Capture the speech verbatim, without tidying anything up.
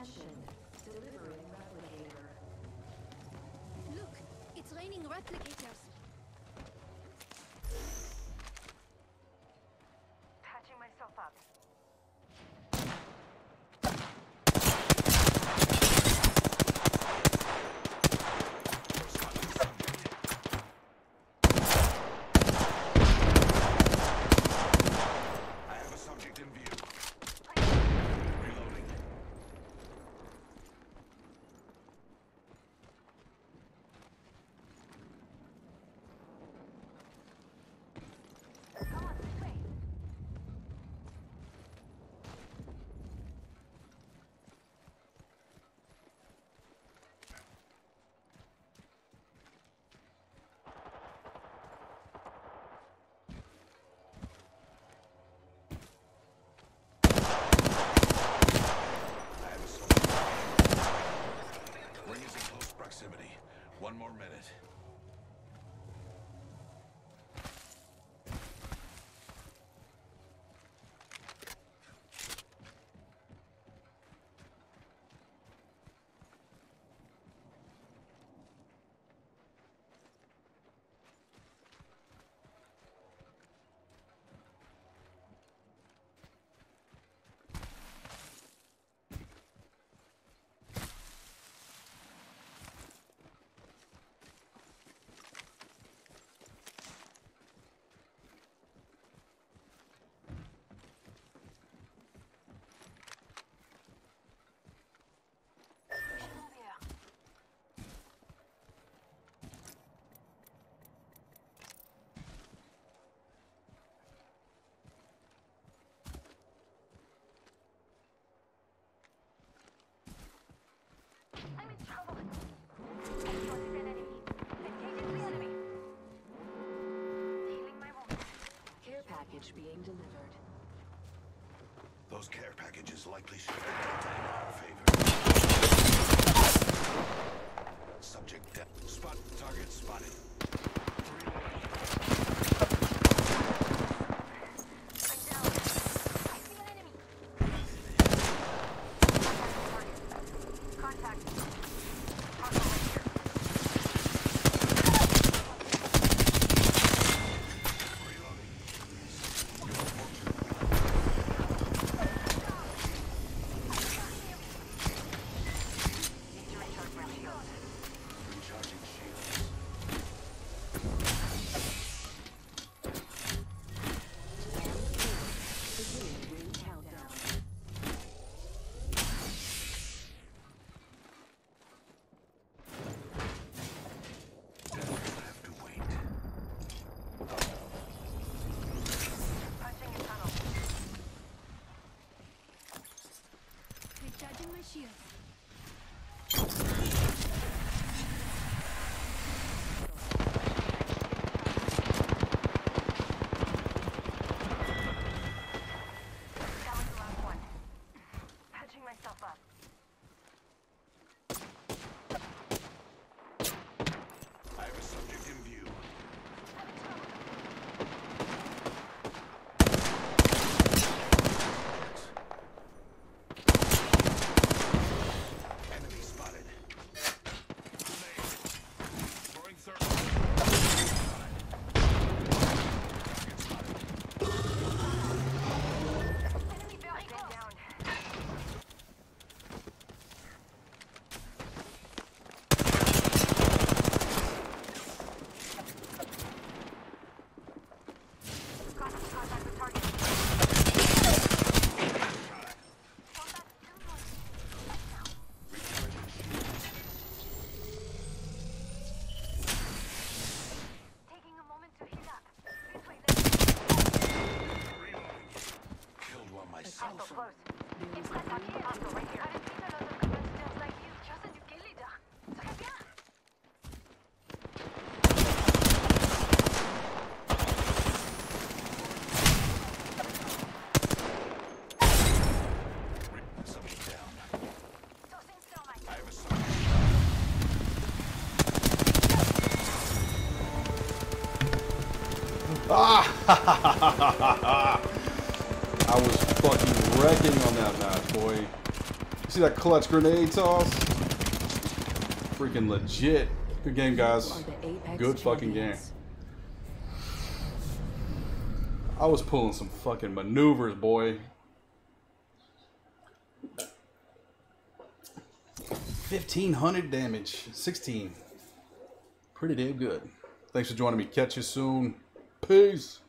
Attention, delivering replicator. Look, it's raining replicators. Patching myself up. I have a subject in view. Reloading. Come on, this way. I have a subject. Ring is in close proximity. One more minute. I'm in trouble. I spotted an enemy. Engaging the enemy. Healing my wounds. Care package being delivered. Those care packages likely shift the data in our favor. Subject dead. Spot. Target spotted. I'm down. I see an enemy. Contact. Hostile right here. Need to recharge my shield. Recharging shields. Beginning ring countdown. Death will have to wait. Punching a tunnel. Recharging my shield. That was the last one. Patching myself up. I have a subject in view. I'm in trouble. Enemy spotted. Grenade. Throwing circle. Target spotted. Enemy very close. Down. Contact, contact with target. Combat still right now. Recharging shields. Taking a moment to heal up. This way, let's Reloading. Killed one myself. hostile close. There is It's a like new hostile right here. I've seen a lot of competitors like you. Just a new kill leader. Très bien. Subject down. Tossing thermite. I have a subject. Ah! I was fucking wrecking on that match, boy. See that clutch grenade toss? Freaking legit. Good game, guys. Are the Apex Good fucking game. champions. I was pulling some fucking maneuvers, boy. fifteen hundred damage. sixteen. Pretty damn good. Thanks for joining me. Catch you soon. Peace.